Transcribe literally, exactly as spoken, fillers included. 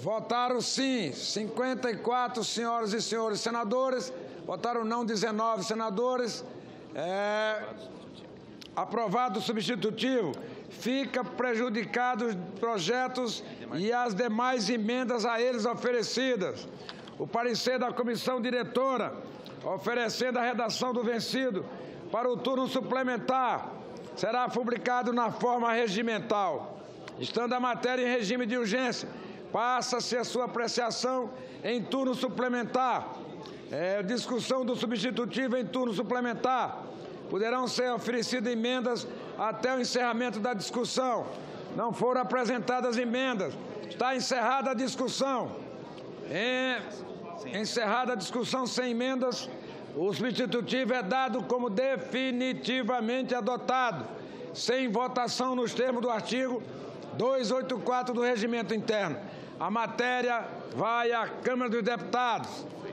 Votaram sim cinquenta e quatro senhoras e senhores senadores, votaram não dezenove senadores. É, aprovado o substitutivo. Fica prejudicado os projetos e as demais emendas a eles oferecidas. O parecer da comissão diretora, oferecendo a redação do vencido para o turno suplementar, será publicado na forma regimental. Estando a matéria em regime de urgência, passa-se a sua apreciação em turno suplementar. É, discussão do substitutivo em turno suplementar. Poderão ser oferecidas emendas até o encerramento da discussão. Não foram apresentadas emendas. Está encerrada a discussão. É, encerrada a discussão sem emendas, o substitutivo é dado como definitivamente adotado, sem votação nos termos do artigo duzentos e oitenta e quatro do Regimento Interno. A matéria vai à Câmara dos Deputados.